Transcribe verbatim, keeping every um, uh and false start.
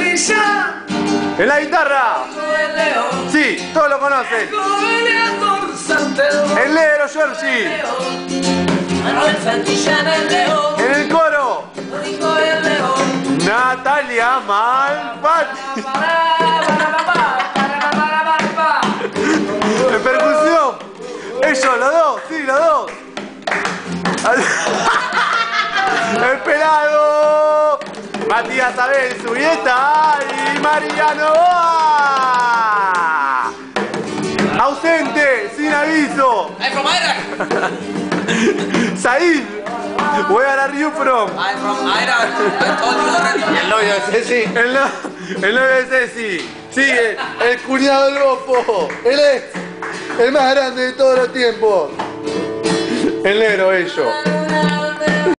brilla. En la guitarra. El león. Sí, todos lo conocen. Goleador Santelmo. El negro Giorgi. Manuel Santillán el león. En el coro. Lo dijo el león. Natalia Malfatti. En percusión. Ellos, los dos, sí, los dos. El pelado. Matías Abel Zubieta y Mariano Boa. Ausente, sin aviso. I'm from Iraq. Said, where are you from? I'm from Iraq. I told you already. El novio de Ceci. El, no, el novio de Ceci. Sigue, el cuñado del Bofo. Él es el más grande de todos los tiempos. El negro, ellos.